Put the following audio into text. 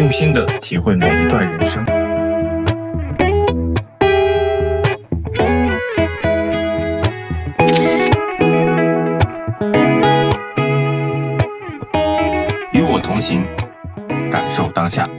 用心的体会每一段人生。与我同行，感受当下。